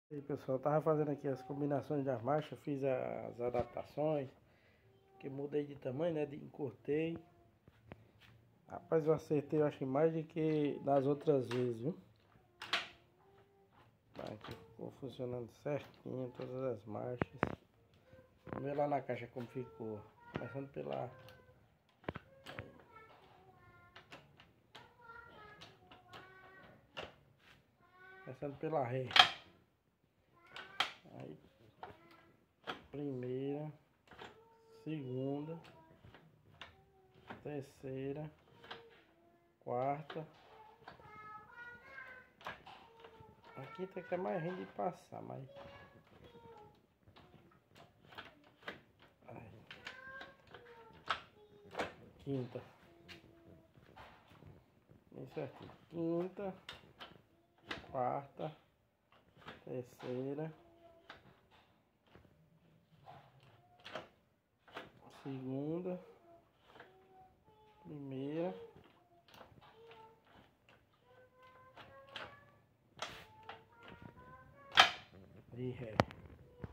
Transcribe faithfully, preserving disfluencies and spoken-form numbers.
E aí, pessoal, eu tava fazendo aqui as combinações das marchas, fiz as adaptações, que mudei de tamanho, né, de encurtei. Rapaz, eu acertei, eu acho, mais do que nas outras vezes, viu? Tá, aqui ficou funcionando certinho, todas as marchas. Vamos ver lá na caixa como ficou. Começando pela... Começando pela ré. Aí, primeira, segunda, terceira, quarta. A quinta que é mais ruim de passar, mas... Aí. Quinta. Bem certinho. Quinta, quarta, terceira, segunda, primeira e ré.